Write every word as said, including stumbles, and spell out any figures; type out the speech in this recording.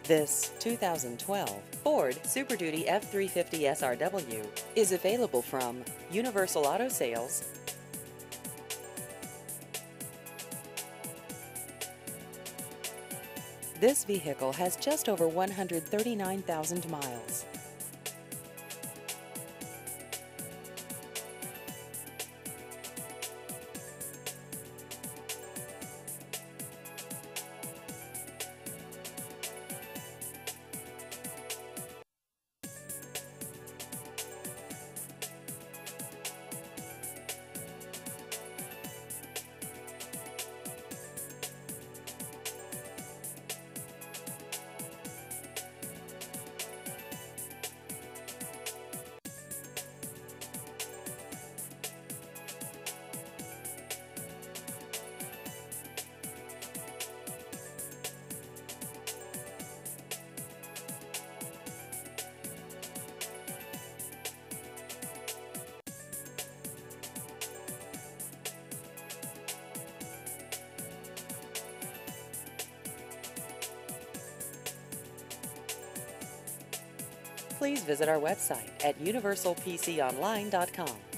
This two thousand twelve Ford Super Duty F three fifty S R W is available from Universal Auto Sales. This vehicle has just over one hundred thirty-nine thousand miles. Please visit our website at universal p c online dot com.